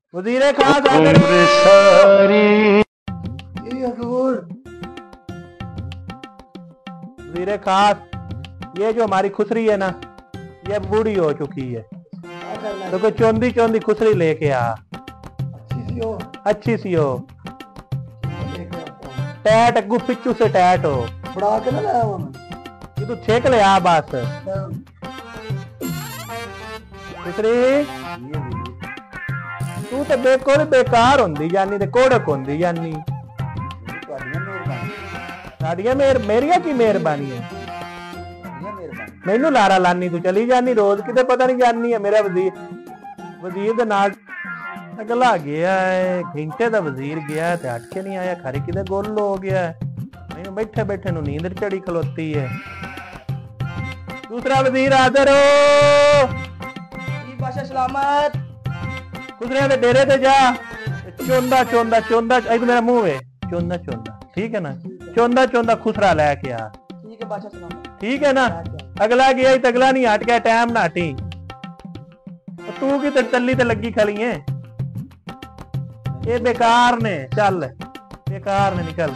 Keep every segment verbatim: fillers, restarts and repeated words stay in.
वजीरे खास आकर वजीरे खास, ये जो हमारी खुसरी है ना, ये बूढ़ी हो चुकी है, तो कोई चौंधी चौंधी खुसरी लेके आ, अच्छी सी हो, टैट अगू पिछू से टैट हो, बढ़ा के ना लाया हूं ये तो छेक ले आ बस। खुसरी तू तो बेकोर बेकार होंदी जानी ते कोड़क होंदी जानी। साड़ियां मेर मेरिया की मेहरबानी है, मैनू लारा लानी तू चली जानी रोज किते पता नहीं जानी है। मेरा वजीर वजीर दे नाल अगला गया है, घंटे दा वजीर गया ते हट के नहीं आया, खरी किते गोल हो गया है, मैनू बैठे बैठे नू नींद चढ़ी खलोती है। दूसरा वजीर हाजिर हो, बादशाह सलामत। खुसरे दे डेरे ते जा, चोंदा चोंदा चोंदा इधर मेरा मुंह है, चोंदा चोंदा ठीक है ना, चोंदा चोंदा खुसरा लेके आ, ठीक है बादशाह सलामत, ठीक है ना। अगला गया तो अगला नहीं हट गया, टाइम ना हटी, तू की तो टल्ली ते लगी खली है, ये बेकार ने, चल बेकार ने निकल।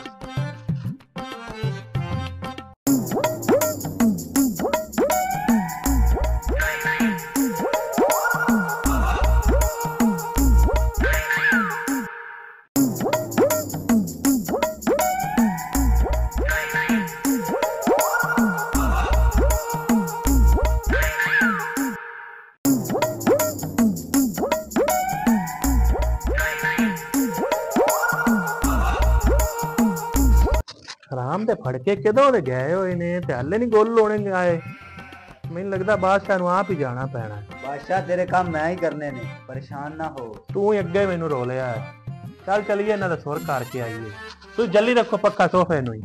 हराम दे फड़के किदों दे गए होए ने ते हले नहीं गोल होने आए, मैनूं लगदा बादशाह नूं आप ही जाना पैना। बादशाह तेरे काम मैं ही करने ने, परेशान ना हो। तू ही अगे मैनूं रोलिया है, चल चलिए इन्हां दा सुर करके आइए, तू जल्दी रखो पक्का सोफे नूं ही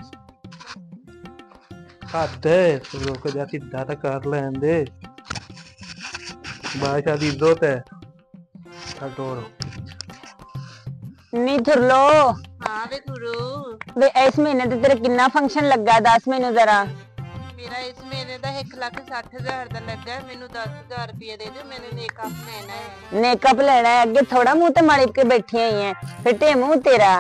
हद तू रुक जा, सीधा तो कर लैन दे, बादशाह दी इज्जत है। नी थुरलो हाँ वे गुरु, वे इस महीने ते तेरे किन्ना फंक्शन लगा, दस मैनू जरा। मेरा इस महीने का एक लाख साठ हजार का लगा है, मैनू दस हजार रुपया दे दो, मैंने मेकअप लेना है। मेकअप लेना है, अगे थोड़ा मुंह ते मारी के बैठी हुई है, फिटे मुंह तेरा।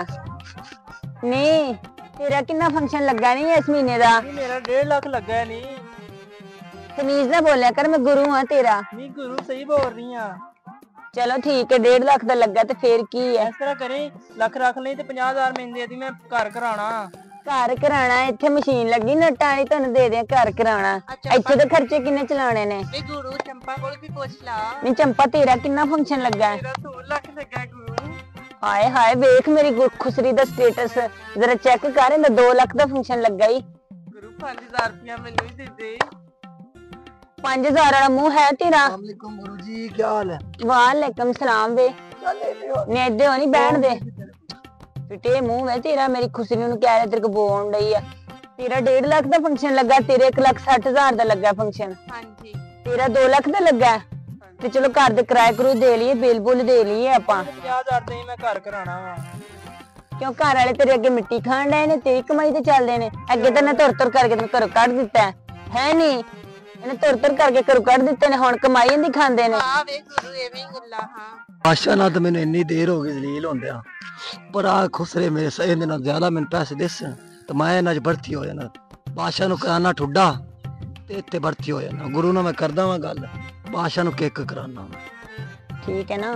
नी तेरा किन्ना फंक्शन लगा नहीं इस महीने का? मेरा डेढ़ लाख लगा है। नी तमीज ना बोलिया कर, मैं गुरु हाँ तेरा। नी गुरु सही बोल रही है। चलो ठीक है, डेढ़ लाख का लगा तो फिर की है, इस तरह करें लख रख ले ते पचास हजार मैंने दे दी, मैं घर कराना। घर कराना इत्थे मशीन लगी नट्टां वाली, तुहानू दे दे घर कराना, इत्थे तो खर्चे किन्ने चलाने ने। वे गुरु चंपा कोल भी पूछ ला। नहीं चंपा तेरा किन्ना फंक्शन लगा है? मेरा दो लाख लगा गुरु। हाय हाय वेख मेरी खुसरी दा स्टेटस जरा चेक कर, इंदा दो लाख दा फंक्शन लगा ही। गुरु पांच हजार रुपया मैनू ही दे दे। पांच हजार वाला मुंह है तेरा? वालेकुम गुरु जी, क्या हाल है? वालेकुम सलाम वे, नेदे हो नहीं बैठ दे, फिटे मुंह है तेरा, मेरी खुसरी नूं कह रहा तेरे को बोल रही है। तेरा डेढ़ लाख दा फंक्शन लगा, तेरे एक लाख साठ हजार दा लगा फंक्शन, हाँ जी तेरा दो लाख दा लगा है। ते चलो घर दे किराए करू दे लिए, बिल बुल दे लिए आपां। पचास हजार दे मैं घर कराना वा। क्यों घर वाले तेरे अगे मिट्टी खान डे ने, तेरी कमाई ते चलदे ने, अगे ते ना तुर तुर करके तैनूं घरों कढ दित्ता है, है नी? इन्हें तुर तुर करके घरों कढ दित्ते ने, हुण कमाई इंदी खांदे ने। हाँ वे गुरु एवें ही गल्लां। हाँ बादशाह ना तो मैंने इन्नी देर हो गई जलील होंदे, पर आ खुसरे मेरे सही दे नाल ज्यादा मैंने पैसे दिस तो मैं इन्हां च भर्ती हो जाना, बादशाह नूं कराना ठुड्डा ते इत्थे भर्ती हो जाना। गुरु नाल मैं करदा वां गल, बादशाह नूं किक कराना। ठीक है ना?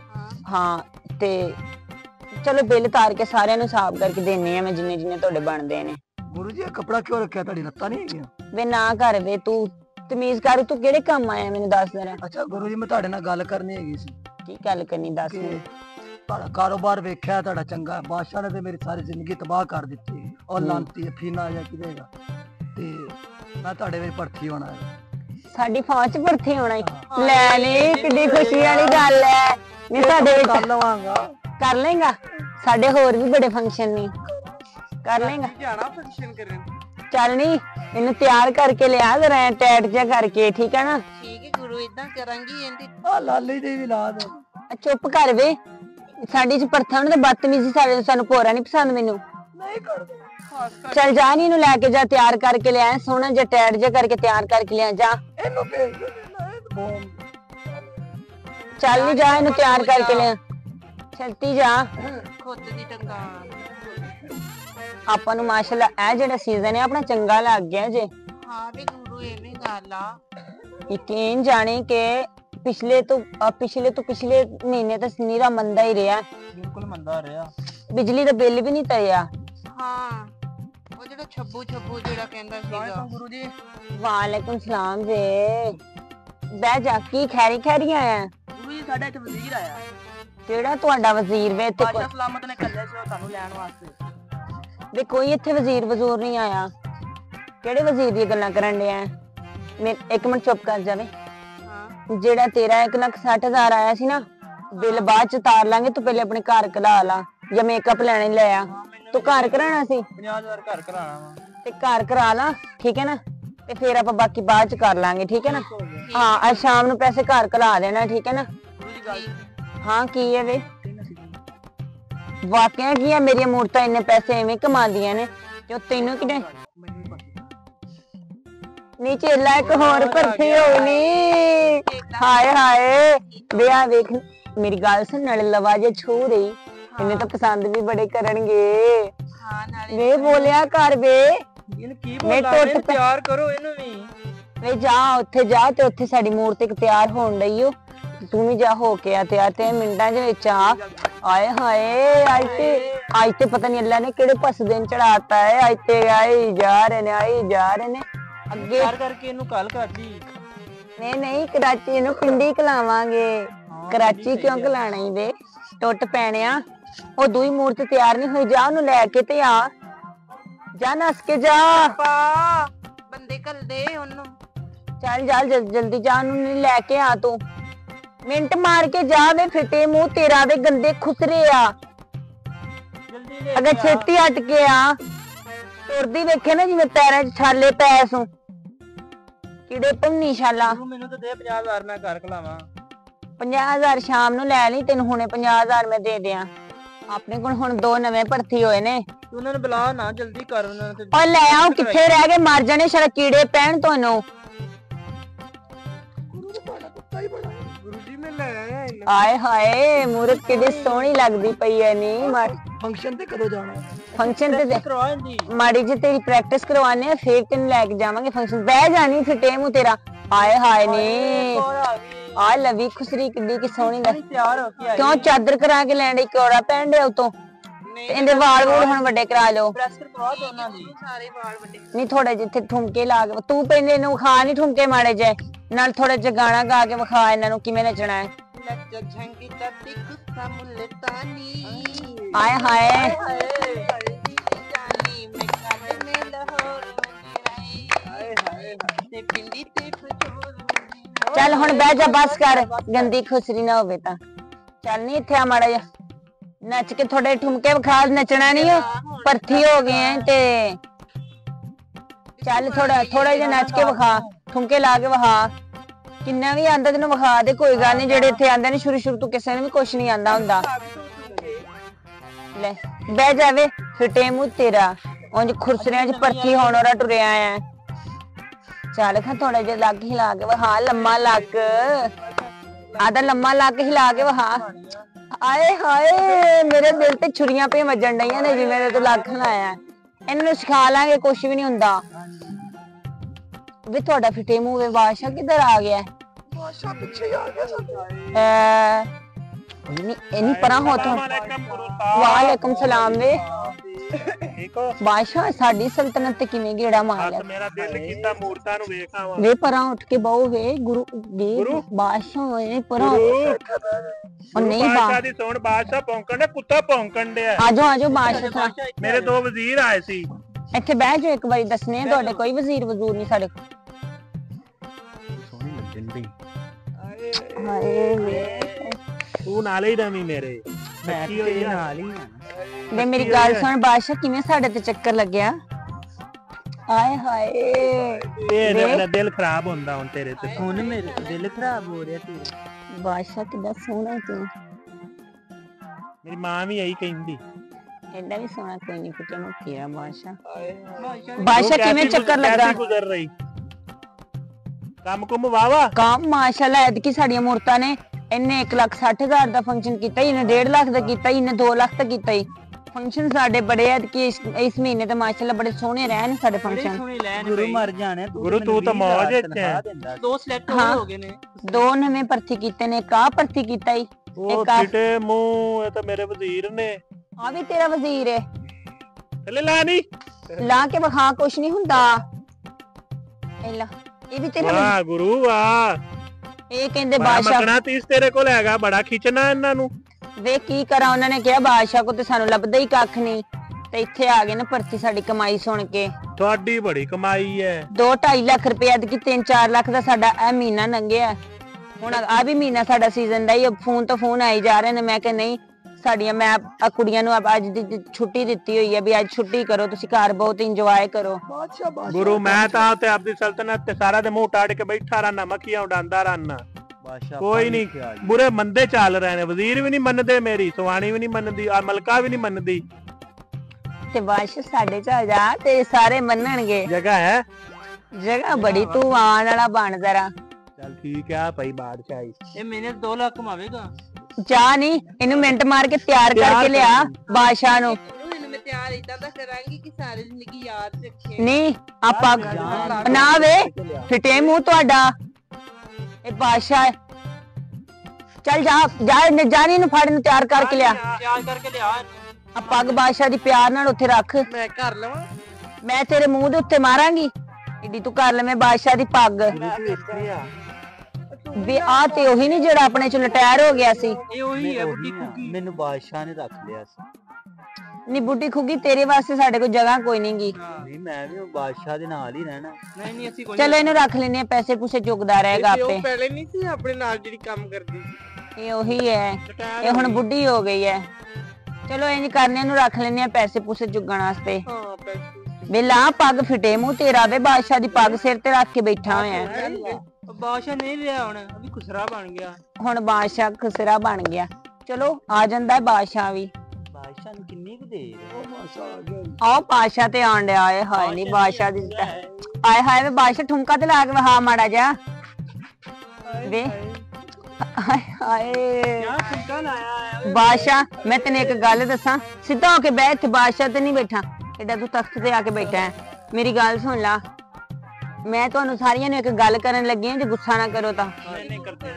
हाँ ते चलो बिल तार के सारे नूं साफ करके देनी है मैं, जिन्ने जिन्ने तुहाडे बनदे ने। गुरु जी कपड़ा क्यों रखा, तुहाडी लत्तां नहीं हैगियां? वे ना कर वे, तू तमीज कर, तू केड़े काम आया मैनू दस जरा। अच्छा गुरु जी मैं तुहाडे नाल गल करनी हैगी सी। की गल करनी दस मैनू? तुहाडा कारोबार वेख्या तुहाडा चंगा है, बादशाह ने ते मेरी सारी जिंदगी तबाह कर दित्ती और लांती है फीना या किदेगा, ते मैं तुहाडे विच भर्ती होना है। साडी फौज च भर्ती होना है? ले नी किड्डी खुशी वाली गल है, नी साडे विच कर लवांगा। कर लेगा, साडे होर भी बड़े फंक्शन ने, कर लेगा। जाना फंक्शन करन। चल नी इन्हें तैयार करके लिया जरा टैट जा करके, ठीक है ना? ठीक है गुरु, इदा करांगी इंदी। आ लाली दी भी ला दे। चुप कर वे, साडी च प्रथा ने ते बदतमीजी साडे सानू पूरा नहीं पसंद मैनू। नहीं कर दे। चल जा नी इन्हू लेके जा, तैयार करके लिया सोहना जा टैट जा करके तैयार करके लिया जा। इन्हू भेज दे ना, चल नी जा इन्हू तैयार करके लिया। ਛੇਤੀ ਜਾ। ਖੁੱਦ ਦੀ ਦੁਕਾਨ। ਆਪਾਂ ਨੂੰ ਮਾਸ਼ਾਅੱਲਾ ਇਹ ਜਿਹੜਾ ਸੀਜ਼ਨ ਹੈ ਆਪਣਾ ਚੰਗਾ ਲੱਗ ਗਿਆ ਜੇ। ਹਾਂ ਵੀ ਗੁਰੂ ਇਹ ਵੀ ਗੱਲ ਆ। ਯਕੀਨ ਜਾਣੀ ਕਿ ਪਿਛਲੇ ਤੋਂ ਅਹ ਪਿਛਲੇ ਤੋਂ ਪਿਛਲੇ ਮਹੀਨੇ ਤਾਂ ਨੀਰਾ ਮੰਦਾ ਹੀ ਰਿਹਾ। ਬਿਲਕੁਲ ਮੰਦਾ ਰਿਹਾ। ਬਿਜਲੀ ਦਾ ਬਿੱਲ ਵੀ ਨਹੀਂ ਤਰਿਆ। ਹਾਂ ਉਹ ਜਿਹੜਾ ਛੱਬੂ ਛੱਬੂ ਜਿਹੜਾ ਕਹਿੰਦਾ ਸੀਗਾ। ਗੁਰੂ ਜੀ ਵਾਲੇਕੁਮ ਸਲਾਮ ਜੀ। ਬਹਿ ਜਾ, ਕੀ ਖੈਰੀ ਖੈਰੀ ਆਇਆ? ਗੁਰੂ ਜੀ ਸਾਡਾ ਇੱਥੇ ਵਜ਼ੀਰ ਆਇਆ। ਕਿਹੜਾ ਤੁਹਾਡਾ ਵਜ਼ੀਰ ਵੇ? ਇੱਥੇ ਕੋਈ ਸਲਾਮਤ ਨੇ ਕੱਲਿਆ ਸੀ ਉਹ ਤੁਹਾਨੂੰ ਲੈਣ ਵਾਸਤੇ। ਵੇ ਕੋਈ ਇੱਥੇ ਵਜ਼ੀਰ ਵਜ਼ੂਰ ਨਹੀਂ ਆਇਆ। ਕਿਹੜੇ ਵਜ਼ੀਰ ਦੀਆਂ ਗੱਲਾਂ ਕਰਨ ਡਿਆ? ਮੈਂ ਇੱਕ ਮਿੰਟ ਚੁੱਪ ਕਰ ਜਾਵੇ। ਹਾਂ ਜਿਹੜਾ ਤੇਰਾ ਇੱਕ ਲੱਖ ਸੱਠ ਹਜ਼ਾਰ ਆਇਆ ਸੀ ਨਾ, ਬਿੱਲ ਬਾਅਦ ਚ ਤਾਰ ਲਾਂਗੇ। ਤੂੰ ਪਹਿਲੇ ਆਪਣੇ ਘਰ ਕਢਾ ਲਾ ਜਾਂ ਮੇਕਅਪ ਲੈਣੇ ਲੈ ਆ। ਤੂੰ ਘਰ ਕਰਾਣਾ ਸੀ ਪੰਜਾਹ ਹਜ਼ਾਰ ਘਰ ਕਰਾਣਾ ਵਾ ਤੇ ਘਰ ਕਰਾ ਲਾ, ਠੀਕ ਹੈ ਨਾ? ਤੇ ਫਿਰ ਆਪਾਂ ਬਾਕੀ ਬਾਅਦ ਚ ਕਰ ਲਾਂਗੇ, ਠੀਕ ਹੈ ਨਾ? ਹਾਂ ਅੱਜ ਸ਼ਾਮ ਨੂੰ ਪੈਸੇ ਘਰ ਕਢਾ ਦੇਣਾ, ਠੀਕ ਹੈ ਨਾ? ਗੁਰੂ ਜੀ ਗੱਲ ਹਾਂ ਕੀ ਹੈ ਵੇ? ਵਾਕਿਆ ਕੀ ਹੈ, ਮੇਰੀਆਂ ਮੂਰਤਾਂ ਇੰਨੇ ਪੈਸੇ ਐਵੇਂ ਕਮਾਉਂਦੀਆਂ ਨੇ ਜੋ ਤੈਨੂੰ ਕਿਨੇ ਨੀਚੇ ਲਾ ਇੱਕ ਹੋਰ ਭਰਤੀ ਹੋਣੀ। ਹਾਏ ਹਾਏ ਵਿਆਹ ਵੇਖ, ਮੇਰੀ ਗੱਲ ਸੁਣ, ਨਾਲੇ ਲਵਾ ਜੇ ਛੂ ਰਹੀ, ਇਹਨੇ ਤਾਂ ਪਸੰਦ ਵੀ ਬੜੇ ਕਰਨਗੇ। ਹਾਂ ਨਾਲੇ ਵੇ ਬੋਲਿਆ ਕਰ ਵੇ। ਇਹਨੂੰ ਕੀ ਮੈਂ ਬੋਲਾਂ? ਟੁੱਟ ਇਹਨੂੰ ਪੈ- ਪਿਆਰ ਕਰੋ ਇਹਨੂੰ ਵੀ। ਵੇ ਜਾ ਉੱਥੇ ਜਾ ਤੇ ਉੱਥੇ ਸਾਡੀ ਮੂਰਤੀ ਇੱਕ ਤਿਆਰ ਹੋਣ ਡਈ ਓ। ਤੂੰ ਵੀ ਜਾ ਹੋ ਕੇ ਆ ਤਿਆਰ ਤੇ ਮਿੰਟਾਂ ਦੇ ਵਿੱਚ ਆ। ਆਏ ਹਾਏ ਅੱਜ ਤੇ ਅੱਜ ਤੇ ਪਤਾ ਨਹੀਂ ਅੱਲਾ ਨੇ ਕਿਹੜੇ ਪਸ ਦਿਨ ਚੜਾਤਾ ਹੈ। ਅੱਜ ਤੇ ਆਈ ਜਾ ਰਹੇ ਨੇ ਆਈ ਜਾ ਰਹੇ ਨੇ ਅੱਗੇ। ਪਿਆਰ ਕਰਕੇ ਇਹਨੂੰ ਕੱਲ ਕਰਦੀ। ਨਹੀਂ ਨਹੀਂ ਕਰਾਚੀ ਨੂੰ ਪਿੰਡੀ ਕਲਾਵਾਂਗੇ। ਕਰਾਚੀ ਕਿਉਂ ਕਲਾਣਾ ਹੀ ਵੇ? ਟੁੱਟ ਪੈਣਿਆ। ਉਹ ਦੂਈ ਮੂਰਤੀ ਤਿਆਰ ਨਹੀਂ ਹੋਈ, ਜਾ ਉਹਨੂੰ ਲੈ ਕੇ ਤੇ ਆ। ਜਾ ਨਸ ਕੇ ਜਾ। ਪਾ ਬੰਦੇ ਘੱਲਦੇ ਉਹਨੂੰ। ਚੱਲ ਜਾ ਜਲ- ਜਲਦੀ ਜਾ, ਉਹਨੂੰ ਲੈ ਕੇ ਆ ਤੂੰ। ਮਿੰਟ ਮਾਰ ਕੇ ਜਾ ਵੇ, ਫਿੱਟੇ ਮੂੰਹ ਤੇਰਾ ਵੇ, ਗੰਦੇ ਖੁਸਰੇ ਆ। ਜਲਦੀ ਲੈ ਅਗਰ ਛੇਤੀ ਹਟ ਕੇ ਆ। ਤੁਰਦੀ ਵੇਖੇ ਨਾ ਜਿਵੇਂ ਪੈਰਾਂ 'ਚ ਛਾਲੇ ਪੈ ਸੂ ਕਿਹੜੇ ਪੰਨੀ ਛਾਲਾ। ਤੂੰ ਮੈਨੂੰ ਤਾਂ ਦੇ ਪੰਜਾਹ ਹਜ਼ਾਰ ਮੈਂ ਘਰ ਕਲਾਵਾਂ। ਪੰਜਾਹ ਹਜ਼ਾਰ ਸ਼ਾਮ ਨੂੰ ਲੈ ਲਈ, ਤੈਨੂੰ ਹੁਣੇ ਪੰਜਾਹ ਹਜ਼ਾਰ ਮੈਂ ਦੇ ਦਿਆਂ। ਆਪਣੇ ਕੋਲ ਹੁਣ ਦੋ ਨਵੇਂ ਭਰਤੀ ਹੋਏ ਨੇ। ਤੂੰ ਉਹਨਾਂ ਨੂੰ ਬੁਲਾ ਨਾ, ਜਲਦੀ ਕਰ ਉਹਨਾਂ ਨੂੰ। ਔਰ ਲੈ ਆਓ, ਕਿੱਥੇ ਰਹਿ ਗਏ? ਮਰ ਜਾਣੇ ਸ਼ਰ ਕੀੜੇ ਪੈਣ ਤੁਹਾਨੂੰ। ਗੁਰੂ ਜੀ ਮੈਂ ਲੈ ਆਇਆ ਇਹਨੂੰ। ਆਏ ਹਾਏ ਮੂਰਤ ਕਿੱਡੀ ਸੋਹਣੀ ਲੱਗਦੀ ਪਈ ਐ। ਨੀ ਫੰਕਸ਼ਨ ਤੇ ਕਦੋਂ ਜਾਣਾ? ਫੰਕਸ਼ਨ ਤੇ ਕਰਵਾ ਦੀ ਮਾੜੀ ਜੀ ਤੇਰੀ ਪ੍ਰੈਕਟਿਸ ਕਰਵਾਣੇ ਆ, ਫੇਰ ਤੈਨੂੰ ਲੈ ਕੇ ਜਾਵਾਂਗੇ ਫੰਕਸ਼ਨ। ਬਹਿ ਜਾਣੀ ਫਿੱਟੇ ਮੂੰਹ ਤੇਰਾ। ਆਏ ਹਾਏ ਨੀ ਆ ਲਵੀ ਖੁਸਰੀ ਕਿੱਡੀ ਕੀ ਸੋਹਣੀ ਲੱਗ। ਤਿਆਰ ਹੋ ਕੇ ਆਈ। ਕਿਉਂ ਚਾਦਰ ਕਰਾ ਕੇ ਲੈਣ ਡਈ? ਕਿਉੜਾ ਪੈਣ ਡਿਆ ਉਤੋਂ? ਇਹਦੇ ਵਾਲ ਵੂਲ ਹੁਣ ਵੱਡੇ ਕਰਾ ਲਓ। ਪ੍ਰੈਸ ਕਰਵਾ ਦੋ ਉਹਨਾਂ ਦੀ। ਸਾਰੇ ਵਾਲ ਵੱਡੇ। ਨਹੀਂ ਥੋੜੇ ਜਿੱਥੇ ਠੁਮਕੇ ਲਾ ਕੇ ਤੂੰ ਪਹਿਲੇ ਇਹਨੂੰ ਵਿਖਾ, ਨਹੀਂ ਠੁਮਕੇ ਮਾੜੇ ਜੇ ਨਾਲ ਥੋੜੇ ਜਿਹਾ ਗਾਣਾ ਗਾ ਕੇ ਵਿਖਾ ਇਹਨਾਂ ਨੂੰ ਕਿਵੇਂ ਨੱਚਣਾ ਹੈ। ਲੱਚ ਝੰਗੀ ਤੱਤੀ ਗੁੱਸਾ ਮੁਲਤਾਨੀ। ਆਏ ਹਾਏ ਹਲਦੀ ਜਾਨੀ ਮੈਂ ਕੱਲ ਨੇ ਲਾਹੌਰ ਮੰਗਾਈ। ਹਾਏ ਹਾਏ ਤੇ ਪਿੰਡੀ ਤੇ ਫਜੋਰ। ਚੱਲ ਹੁਣ ਬਹਿ ਜਾ, ਬਸ ਕਰ, ਗੰਦੀ ਖੁਸਰੀ ਨਾ ਹੋਵੇ ਤਾਂ। ਚੱਲ ਨੀ ਇੱਥੇ ਆ ਮਾੜਾ ਜਿਹਾ ਨੱਚ ਕੇ ਥੋੜੇ ਠੁਮਕੇ ਵਿਖਾ। ਨੱਚਣਾ ਨਹੀਂ ਹੋ, ਪਰਥੀ ਹੋ ਗਏ ਐ ਤੇ ਚੱਲ ਥੋੜਾ ਥੋੜਾ ਜਿਹਾ ਨੱਚ ਕੇ ਵਿਖਾ, ਠੁਮਕੇ ਲਾ ਕੇ ਵਿਖਾ। ਕਿੰਨਾ ਵੀ ਆਂਦਾ ਤੈਨੂੰ ਵਿਖਾ ਦੇ, ਕੋਈ ਗੱਲ ਨਹੀਂ। ਜਿਹੜੇ ਇੱਥੇ ਆਂਦੇ ਨੇ ਸ਼ੁਰੂ ਸ਼ੁਰੂ ਤੋਂ ਕਿਸੇ ਨੂੰ ਵੀ ਕੁਛ ਨਹੀਂ ਆਂਦਾ ਹੁੰਦਾ। ਲੈ ਬਹਿ ਜਾਵੇ ਫਿੱਟੇ ਮੂੰਹ ਤੇਰਾ। ਉਂਝ ਖੁਰਸਰਿਆਂ 'ਚ ਪਰਥੀ ਹੋਣ ਉਹਦਾ ਟੁਰਿਆ ਆ। ਚੱਲ ਖਾ ਥੋੜਾ ਜਿਹਾ ਲੱਕ ਹਿਲਾ ਕੇ ਵਿਖਾ, ਲੰਮਾ ਲੱਕ ਆਦਾ ਲੰਮਾ ਲੱਕ ਹਿਲਾ ਕੇ ਵਿਖਾ। ਆਏ ਹਾਏ ਮੇਰੇ ਦਿਲ ਤੇ ਛੁਰੀਆਂ ਪਈ ਵੱਜਣ ਡਈਆਂ ਨੇ ਜਿਵੇਂ ਤੂੰ ਲੱਕ ਹਿਲਾਇਆ। ਇਹਨਾਂ ਨੂੰ ਸਿਖਾ ਲਾਂਗੇ, ਕੁਛ ਵੀ ਨਹੀਂ ਹੁੰਦਾ। ਵੀ ਤੁਹਾਡਾ ਫਿੱਟੇ ਮੂੰਹ ਵੇ ਬਾਦਸ਼ਾਹ ਕਿੱਧਰ ਆ ਗਿਆ? ਬਾਦਸ਼ਾਹ ਪਿੱਛੇ ਆ ਗਿਆ ਸਾਡਾ। ਐ ਨਹੀਂ ਇਹਨੀ ਪਰਾਂ ਹੋ ਤੂੰ। ਵਾਲੇਕੁਮ ਸਲਾਮ ਵੇ। ਠੀਕ ਹੋ? ਬਾਦਸ਼ਾਹ ਸਾਡੀ ਸਲਤਨਤ ਤੇ ਕਿਵੇਂ ਗੇੜਾ ਮਾਰ ਲਿਆ? ਮੇਰਾ ਦਿਲ ਕੀਤਾ ਮੂਰਤਾਂ ਨੂੰ ਵੇਖ ਆਵਾਂ। ਵੇ ਪਰਾਂ ਉੱਠ ਕੇ ਬਹੁ ਵੇ ਗੁਰੂ ਵੇ ਗੁਰੂ? ਬਾਦਸ਼ਾਹ ਹੋਏ ਪਰਾਂ। ਉਹ ਨਹੀਂ ਬਾ ਬਾਦਸ਼ਾਹ ਦੀ ਸੋਹਣ ਬਾਦਸ਼ਾਹ ਭੌਂਕਣ ਡਿਆ, ਕੁੱਤਾ ਭੌਂਕਣ ਡਿਆ। ਆਜੋ ਆਜੋ ਬਾਦਸ਼ਾਹ ਸਾਹਿਬ। ਮੇਰੇ ਦੋ ਵਜ਼ੀਰ ਆਏ ਸੀ। ਇੱਥੇ ਬਹਿ ਜਾਓ, ਇੱਕ ਵਾਰੀ ਦੱਸਣੇ ਆ ਤੁਹਾਡੇ ਕੋਈ ਵਜ਼ੀਰ ਵਜ਼ੂਰ ਨਹੀਂ ਸਾਡੇ ਕੋਲ। ਸੋਹਣੀ ਲੱਗਣ ਡਈ। ਹਾਏ ਵੇ ਤੂੰ ਨਾਲੇ ਹੀ ਰਵੀ ਮੇਰੇ। ਮੈਂ ਤੇ ਨਾਲ ਹੀ ਵੇ ਮੇਰੀ ਗੱਲ ਸੁਣ ਬਾਦਸ਼ਾਹ, ਕਿਵੇਂ ਸਾਡੇ ਤੇ ਚੱਕਰ ਲੱਗਿਆ? ਆਏ ਹਾਏ ਤੇ ਮੇਰਾ ਦਿਲ ਖਰਾਬ ਹੁੰਦਾ ਹੁਣ ਤੇਰੇ ਤੇ। ਹੁਣ ਮੇਰੇ ਦਿਲ ਖਰਾਬ ਹੋ ਰਿਹਾ ਤੇਰਾ। ਬਾਦਸ਼ਾਹ ਕਿੱਦਾਂ ਸੋਹਣਾ ਤੂੰ। ਮੇਰੀ ਮਾਂ ਵੀ ਇਹੀ ਕਹਿੰਦੀ। ਐਡਾ ਵੀ ਸੋਹਣਾ ਕੋਈ ਨਹੀਂ ਫਿੱਟੇ ਮੂੰਹ ਤੇਰਾ ਬਾਦਸ਼ਾਹ। ਬਾਦਸ਼ਾਹ ਬਾਦਸ਼ਾਹ ਕਿਵੇਂ ਚੱਕਰ ਲੱਗਾ? ਕੈਸੀ ਗੁਜ਼ਰ ਰਹੀ? ਕੰਮ ਕੁਮ ਵਾਵਾ? ਕੰਮ ਮਾਸ਼ਾਅੱਲਾ ਐਤਕੀ ਸਾਡੀਆਂ ਮੂਰਤਾਂ ਨੇ ਇਹਨੇ ਇੱਕ ਲੱਖ ਸੱਠ ਹਜ਼ਾਰ ਦਾ ਫੰਕਸ਼ਨ ਕੀਤਾ ਹੀ, ਇਹਨੇ ਡੇਢ ਲੱਖ ਦਾ ਕੀਤਾ ਹੀ, ਇਹਨੇ ਦੋ ਲੱਖ ਦਾ ਕੀਤਾ ਹੀ। ਫੰਕਸ਼ਨ ਸਾਡੇ ਬੜੇ ਆ ਕਿ ਇਸ ਇਸ ਮਹੀਨੇ ਤੇ ਮਾਸ਼ਾਅੱਲਾ ਬੜੇ ਸੋਹਣੇ ਰਹਿਣ ਸਾਡੇ ਫੰਕਸ਼ਨ। ਗੁਰੂ ਮਰ ਜਾਣੇ ਗੁਰੂ ਤੂੰ ਤਾਂ ਮੌਜ ਵਿੱਚ ਹੈ। ਦੋ ਸਿਲੈਕਟ ਹੋ ਗਏ ਨੇ, ਦੋ ਨਵੇਂ ਭਰਤੀ ਕੀਤੇ ਨੇ, ਇੱਕ ਆਹ ਭਰਤੀ ਕੀਤਾ ਹੀ, ਉਹ ਇੱਕ ਆਹ- ਚਿੱਟੇ ਮੂੰਹ ਇਹ ਤਾਂ ਮੇਰੇ ਵਜ਼ੀਰ ਨੇ। ਆ ਵੀ ਤੇਰਾ ਵਜ਼ੀਰ ਹੈ। ਥੱਲੇ ਲਾ ਨਹੀਂ ਲਾ ਕੇ ਵਿਖਾ, ਕੁਛ ਨਹੀਂ ਹੁੰਦਾ। ਇਹ ਲਾ, ਇਹ ਵੀ ਤੇਰਾ ਵਾਹ ਗੁਰੂ ਵਾਹ। ਵਜ਼ੀਰ। ਇਹ ਕਹਿੰਦੇ ਬੜਾ ਬਾਦਸ਼ਾਹ ਮਗਣਾ ਤੀਸ ਤੇਰੇ ਕੋਲ ਹੈਗਾ, ਬੜਾ ਖਿੱਚਣਾ ਇਹਨਾਂ ਨੂੰ। ਵੇ ਕੀ ਕਰਾਂ, ਉਹਨਾਂ ਨੇ ਕਿਹਾ ਬਾਦਸ਼ਾਹ ਕੋ ਤੇ ਸਾਨੂੰ ਲੱਭਦਾ ਹੀ ਕੱਖ ਨਹੀਂ, ਤੇ ਇੱਥੇ ਆ ਗਏ ਨਾ ਭਰਤੀ ਸਾਡੀ ਕਮਾਈ ਸੁਣ ਕੇ। ਤੁਹਾਡੀ ਬੜੀ ਕਮਾਈ ਹੈ। ਦੋ ਢਾਈ ਲੱਖ ਰੁਪਏ ਅਦ ਕੀ ਤਿੰਨ ਚਾਰ ਲੱਖ ਦਾ ਸਾਡਾ ਇਹ ਮਹੀਨਾ ਲੰਘਿਆ। ਹੁਣ ਆ ਵੀ ਮਹੀਨਾ ਸਾਡਾ ਸੀਜ਼ਨ ਦਾ ਹੀ, ਫੋਨ ਤੋਂ ਫੋਨ ਆਈ ਜਾ ਰਹੇ ਨੇ। ਮੈਂ ਕਿਹਾ ਨਹੀਂ ਸਾਡੀਆਂ, ਮੈਂ ਆ ਕੁੜੀਆਂ ਨੂੰ ਅੱਜ ਦੀ ਛੁੱਟੀ ਦਿੱਤੀ ਹੋਈ ਹੈ ਵੀ ਅੱਜ ਛੁੱਟੀ ਕਰੋ, ਤੁਸੀਂ ਘਰ ਬਹੁਤ ਇੰਜੋਏ ਕਰੋ। ਗੁਰੂ ਮੈਂ ਤਾਂ ਤੇ ਆਪਦੀ ਸਲਤਨਤ ਤੇ ਸਾਰਾ ਦੇ ਮੂੰਹ ਟਾੜ ਕੇ ਬੈਠਾ ਰਹਿਣਾ, ਮੱਖੀਆਂ ਉਡਾਂਦਾ ਰਹਿਣਾ। ਕੋਈ ਨਹੀਂ, ਬੁਰੇ ਮੰਦੇ ਚੱਲ ਰਹੇ ਨੇ। ਵਜ਼ੀਰ ਵੀ ਨਹੀਂ ਮੰਨਦੇ, ਮੇਰੀ ਸਵਾਣੀ ਵੀ ਨਹੀਂ ਮੰਨਦੀ, ਆ ਮਲਕਾ ਵੀ ਨਹੀਂ ਮੰਨਦੀ। ਤੇ ਬਾਦਸ਼ਾਹ ਸਾਡੇ ਚ ਆ ਜਾ, ਤੇ ਸਾਰੇ ਮੰਨਣਗੇ। ਜਗ੍ਹਾ ਹੈ, ਜਗ੍ਹਾ ਬੜੀ, ਤੂੰ ਆਉਣ ਵਾਲਾ ਬਣ ਜ਼ਰਾ। ਚੱਲ ਠੀਕ ਆ ਭਾਈ ਬਾਦਸ਼ਾਹੀ। ਇਹ ਮਹੀਨੇ ਦੋ ਲੱਖ ਕਮਾਵੇਗਾ। ਜਾ ਨਹੀਂ, ਇਹਨੂੰ ਮਿੰਟ ਮਾਰ ਕੇ ਤਿਆਰ ਕਰਕੇ ਲਿਆ ਬਾਦਸ਼ਾਹ ਨੂੰ। ਇਹਨੂੰ ਮੈਂ ਤਿਆਰ ਇਦਾਂ ਦਾ ਕਰਾਂਗੀ ਕਿ ਸਾਰੀ ਜ਼ਿੰਦਗੀ ਯਾਦ ਰੱਖੇ। ਨਹੀਂ ਆਪਾਂ ਨਾ ਵੇ ਫਿੱਟੇ ਮੂੰਹ ਤੁਹਾਡਾ, ਇਹ ਬਾਦਸ਼ਾਹ ਹੈ। ਚੱਲ ਜਾ ਜਾ, ਜਾਨੀ ਨੂੰ ਫੜ ਨੂੰ ਤਿਆਰ ਕਰਕੇ ਲਿਆ। ਤਿਆਰ ਕਰਕੇ ਲਿਆ। ਆ ਪੱਗ ਬਾਦਸ਼ਾਹ ਦੀ ਪਿਆਰ ਨਾਲ ਉੱਥੇ ਰੱਖ। ਮੈਂ ਕਰ ਲਵਾਂ। ਮੈਂ ਤੇਰੇ ਮੂੰਹ ਦੇ ਉੱਤੇ ਮਾਰਾਂਗੀ, ਏਡੀ ਤੂੰ ਕਰ ਲਵੇਂ ਬਾਦਸ਼ਾਹ ਦੀ ਪੱਗ। ਵੀ ਆ ਤੇ ਉਹੀ ਨਹੀਂ ਜਿਹੜਾ ਆਪਣੇ ਚ ਲਟੈਰ ਹੋ ਗਿਆ ਸੀ। ਇਹ ਉਹੀ ਹੈ ਬੁੱਢੀ ਕੁੱਕੀ। ਮੈਨੂੰ ਬਾਦਸ਼ਾਹ ਨੇ ਰੱਖ ਲਿਆ ਸੀ। ਨਹੀਂ ਬੁੱਢੀ ਖੁੱਗੀ, ਤੇਰੇ ਵਾਸਤੇ ਸਾਡੇ ਕੋਲ ਜਗ੍ਹਾ ਕੋਈ ਨੀ ਗੀ। ਨਹੀਂ ਮੈਂ ਵੀ ਬਾਦਸ਼ਾਹ ਦੇ ਨਾਲ ਹੀ ਰਹਿਣਾ। ਨਹੀਂ ਨਹੀਂ ਅਸੀਂ ਕੋਈ ਚਲੋ ਇਹਨੂੰ ਰੱਖ ਲੈਨੇ ਆ, ਪੈਸੇ ਪੂਸੇ ਚੁੱਕਦਾ ਰਹੇਗਾ ਆਪੇ। ਪਹਿਲੇ ਨਹੀਂ ਸੀ ਆਪਣੇ ਨਾਲ ਜਿਹੜੀ ਕੰਮ ਕਰਦੀ। ਇਹ ਉਹੀ ਹੈ, ਇਹ ਹੁਣ ਬੁੱਢੀ ਹੋ ਗਈ ਹੈ। ਚਲੋ ਇੰਜ ਕਰਨੇ, ਇਹਨੂੰ ਰੱਖ ਲੈਨੇ ਆ ਪੈਸੇ ਪੂਸੇ ਚੁੱਕਣ ਵਾਸਤੇ। ਹਾਂ ਪੈਸੇ। ਵੇਲਾ ਪੱਗ ਫਿੱਟੇ ਮੂੰਹ ਤੇਰਾ ਵੇ, ਬਾਦਸ਼ਾਹ ਦੀ ਪੱਗ ਸਿਰ ਤੇ ਰੱਖ ਕੇ ਬੈਠਾ ਹੋਇਆ। ਬਾਦਸ਼ਾਹ ਨਹੀਂ ਰਿਹਾ ਹੁਣ, ਅਭੀ ਖੁਸਰਾ ਬਣ ਗਿਆ। ਹੁਣ ਬਾਦਸ਼ਾਹ ਖਸਰਾ ਬਣ ਗਿਆ। ਚਲੋ ਆ ਜਾਂਦਾ ਹੈ ਬਾਦਸ਼ਾਹ ਵੀ। ਬਾਦਸ਼ਾਹ ਨੂੰ ਕਿੰਨੀ ਕੁ ਦੇਰ? ਆਹ ਬਾਦਸ਼ਾਹ ਤੇ ਆਣ ਡਿਆ ਏ। ਹਾਏ ਨਹੀਂ ਬਾਦਸ਼ਾਹ ਦੀ ਤਾਂ- ਆਏ ਹਾਏ ਵੇ ਬਾਦਸ਼ਾਹ ਠੁਮਕਾ ਤੇ ਲਾ ਕੇ ਵਹਾ ਮਾੜਾ ਜਾ ਵੇ। ਹਾਏ ਹਾਏ ਯਾਰ ਠੁਮਕਾ ਲਾਇਆ ਹੈ। ਬਾਦਸ਼ਾਹ ਮੈਂ ਤੈਨੂੰ ਇੱਕ ਗੱਲ ਦੱਸਾਂ, ਸਿੱਧਾ ਹੋ ਕੇ ਬਹਿ, ਇੱਥੇ ਬਾਦਸ਼ਾਹ ਤੇ ਨਹੀਂ ਬੈਠਾ, ਏਡਾ ਤੂੰ ਤਖਤ ਤੇ ਆ ਕੇ ਬੈਠਾ ਹੈ। ਮੇਰੀ ਗੱਲ ਸੁਣ ਲਾ, ਮੈਂ ਤੁਹਾਨੂੰ ਸਾਰੀਆਂ ਨੂੰ ਇੱਕ ਗੱਲ ਕਰਨ ਲੱਗੀ ਹਾਂ, ਜੇ ਗੁੱਸਾ ਨਾ ਕਰੋ ਤਾਂ। ਨਹੀਂ ਕਰਦੇ।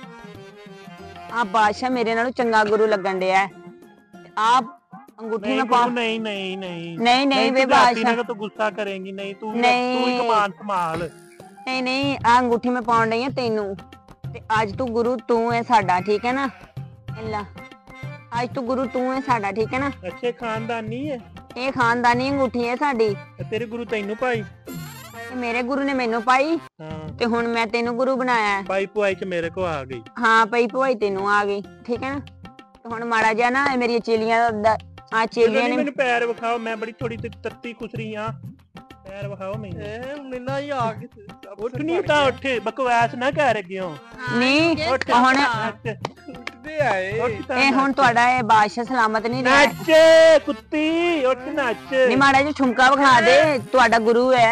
ਆ ਬਾਦਸ਼ਾਹ ਮੇਰੇ ਨਾਲੋਂ ਚੰਗਾ ਗੁਰੂ ਲੱਗਣ ਡਿਆ ਹੈ। ਆ ਅੰਗੂਠੀ नहीं में पा गुरु, नहीं नहीं नहीं नहीं नहीं वे तू जाती बादशाह ना तो गुस्सा करेंगी। नहीं तू नहीं। तू ही कमान संभाल। नहीं नहीं आ अंगूठी में पाउण रही है तेनू ते आज तू गुरु तू है साडा, ठीक है ना। इल्ला आज तू गुरु तू है साडा, ठीक है ना। अच्छे खानदानी है ये खानदानी अंगूठी है साडी। ते तेरे गुरु तैनू पाई। ते मेरे गुरु ने मैनू पाई हाँ ते हुण मैं तेनू गुरु बनाया है। पाई पुआई च मेरे को आ गई। हाँ पई पुआई तेनू आ गई, ठीक है ना। ते हुण माड़ा जिहा ना मेरी चेलियां दा आ चेलियां ने मैंने पैर विखाओ, मैं बड़ी थोड़ी तत्ती खुसरी हां। पैर विखाओ मैनू। ਇਹ ਮਿਲਣਾ ਹੀ ਆ ਕੇ उठ नहीं उठा, उठ बकवास ना कर रही हो। नहीं उठ हुण ਉੱਠਦੇ ਆਏ। उठ ਇਹ ਹੁਣ ਤੁਹਾਡਾ ਇਹ ਬਾਦਸ਼ਾਹ ਸਲਾਮਤ ਨਹੀਂ ਰਿਹਾ। नच कुत्ती, उठ नच। ਨਹੀਂ ਮਾੜਾ ਜਿਹਾ ਠੁਮਕਾ ਵਿਖਾ ਦੇ, ਤੁਹਾਡਾ ਗੁਰੂ ਹੈ।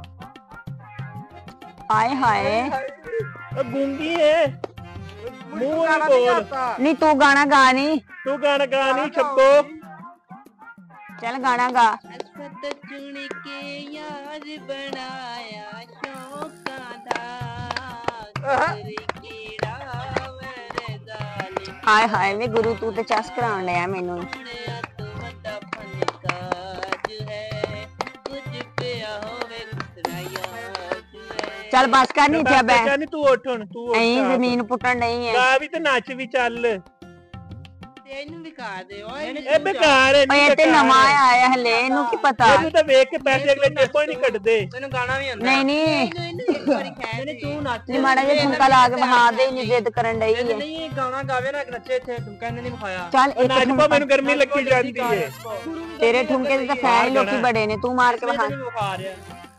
ਹਾਏ ਹਾਏ ओ गूंगी है, मुंह नहीं बोल। ਨਹੀਂ ਤੂੰ ਗਾਣਾ ਗਾ ਨਹੀਂ, तू गाना गा नहीं छप्पो। ਚੱਲ ਗਾਣਾ ਗਾ। ਅਸਤ ਚੁਣ ਕੇ ਯਾਰ ਬਣਾਇਆ ਸ਼ੌਕਾਂ ਦਾ ਕਰ ਕੀੜਾ ਮੇਰੇ ਜ਼ਾਲਿਮ ਹਾਏ ਹਾਏ ਵੇ ਗੁਰੂ ਤੂੰ ਤੇ ਚਸ ਕਰਾਉਣ ਲਿਆ ਮੈਨੂੰ। ਬਣਿਆ ਤੂੰ ਵੱਡਾ ਫਨਕਾਜ ਹੈ ਕੁਝ ਪਿਆ ਹੋਵੇ ਖੁਸਰਾਇਆ ਹੈ। ਚੱਲ ਬਸ ਕਰ, ਨਹੀਂ ਇੱਥੇ ਬੈ ਬੈਠਾ ਨਹੀਂ, ਤੂੰ ਉੱਠ ਹੁਣ, ਤੂੰ ਐਂ ਉੱਠ। ਜ਼ਮੀਨ ਪੁੱਟਣ ਨਹੀਂ ਹੈ। ਗਾ ਵੀ ਤੇ ਨੱਚ ਵੀ ਚੱਲ। ਤੇ ਇਹਨੂੰ ਵੀ ਕਾ ਦੇ ਓਏ ਇਹ ਬੇਕਾਰ ਹੈ, ਓਏ ਨਹੀਂ ਇਹ ਤੇ ਨਵਾਂ ਆਇਆ ਹਲੇ, ਇਹਨੂੰ ਕੀ ਪਤਾ। ਇਹਨੂੰ ਤਾਂ ਵੇਖ ਕੇ ਪੈਸੇ ਅਗਲੇ ਜੇਬੋਂ ਹੀ ਨਹੀਂ ਕੱਢਦੇ। ਤੈਨੂੰ ਗਾਣਾ ਵੀ ਆਉਂਦਾ। ਨਹੀਂ ਨਹੀਂ ਇਹਨੂੰ ਇਹਨੂੰ ਇੱਕ ਵਾਰੀ ਖੈ ਦੇ। ਤੂੰ ਨੱਚ। ਨਹੀਂ ਮਾੜਾ ਜਿਹਾ ਠੁਮਕਾ ਲਾ ਕੇ ਵਹਾ ਦੇ, ਇੰਨੀ ਜਿੱਦ ਕਰਨ ਡਈ ਹੈ। ਨਹੀਂ ਇਹ ਗਾਣਾ ਗਾਵੇ ਨਾ, ਇੱਕ ਨੱਚੇ ਇੱਥੇ ਠੁਮਕਾ ਇਹਨੇ ਨਹੀਂ ਵਿਖਾਇਆ। ਚੱਲ ਇੱਕ ਨੱਚ ਪਾ, ਠੁਮਕਾ, ਮੈਨੂੰ ਗਰਮੀ ਲੱਗੀ ਜਾਂਦੀ ਹੈ। ਤੇਰੇ ਠੁਮਕੇ ਦੇ ਤਾਂ ਫੈਨ ਹੀ ਲੋਕੀ ਬੜੇ ਨੇ, ਤੂੰ ਮਾਰ ਕੇ ਵਹਾ। ਨਹੀਂ ਵਿਖਾ ਰਿਹਾ।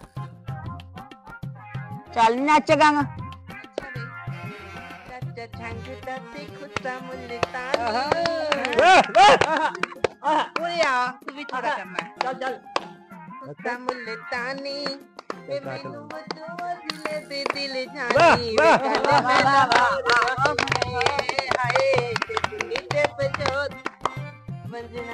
ਚੱਲ ਨੱਚ ਗਾਂਗਾ। ਚਾਚਾ ਛੰਗ ਦਾ ਤੇ ਖੁੱਤਾ ਮੁਲਤਾਨੀ ਵਾਹ ਵਾਹ। ਓਏ ਆ ਤੂੰ ਵੀ ਥੋੜਾ ਕਰਨਾ। ਚੱਲ ਚੱਲ। ਖੁੱਤਾ ਮੁਲਤਾਨੀ ਵੇ ਮੈਨੂੰ ਬਤੂਆ ਦਿਲੇ ਤੇ ਦਿਲ ਵਾਹ, ਜਾਣੀ ਵਾਹ, ਹਾਏ ਤੇ ਦਿਲ ਤੇ ਪਜੋਤ ਵੰਜਣਾ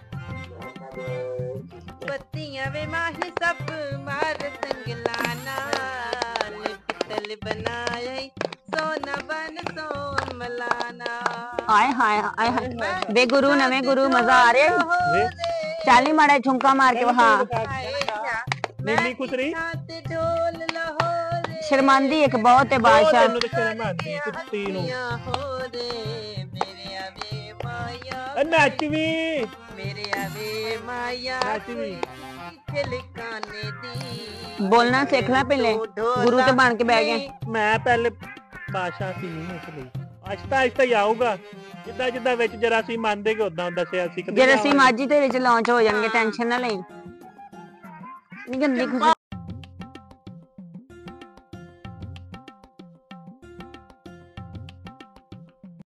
ਪੱਤੀਆਂ ਵੇ ਮਾਹੀ ਸਭ ਮਾਰ ਸੰਗਲਾ ਨਾਲ ਪਿੱਤਲ ਬਣਾਇਆ ਈ, ਸੋਨਾ ਬਨ ਸੋ ਮਲਾਨਾ ਹਾਏ ਹਾਏ ਹਾਏ ਹਾਏ ਵੇ ਗੁਰੂ ਨਵੇਂ ਗੁਰੂ ਮਜ਼ਾ ਆ ਰਿਹਾ ਈ। ਚੱਲ ਨੀ ਮਾੜਾ ਜਿਹਾ ਝੁਮਕਾ ਮਾਰ ਕੇ ਵਹਾ ਨੀਲੀ ਕੁਤਰੀ ਤੇ ਢੋਲ ਲਾਹੌਰ ਸ਼ਰਮਾਂਦੀ ਇੱਕ ਬਹੁਤ ਹੈ ਬਾਦਸ਼ਾਹ ਤੈਨੂੰ ਤੇ ਸ਼ਰਮ ਆਉਂਦੀ ਕੁੱਤੀ ਨੂੰ ਹੋ ਰੇ ਮੇਰੇ ਆਵੇ ਮਾਇਆ ਆ ਨੱਚ ਵੀ ਮੇਰੇ ਆਵੇ ਮਾਇਆ ਨੱਚ ਵੀ ਠਿਲਕਾਨੇ ਦੀ ਬੋਲਣਾ ਸਿੱਖ ਲੈ ਪਹਿਲੇ ਗੁਰੂ ਤੇ ਬਣ ਕੇ ਬਹਿ ਗਏ ਮੈਂ ਪਹਿਲੇ ਬਾਦਸ਼ਾਹ ਸੀ ਇਸ ਲਈ ਆਸਤਾ ਆਸਤਾ ਹੀ ਆਊਗਾ ਜਿੱਦਾਂ ਜਿੱਦਾਂ ਵਿੱਚ ਜਰਾ ਸੀ ਮੰਨਦੇ ਕਿ ਉਦਾਂ ਦੱਸਿਆ ਸਿੱਖਦੇ ਜਰਾਸੀਮ ਅੱਜ ਹੀ ਦੇ ਵਿੱਚ ਲਾਂਚ ਹੋ ਜਾਣਗੇ ਟੈਨਸ਼ਨ ਨਾ ਲਈ ਨੀ ਗੰਦੀ ਖੁਸ਼ੀ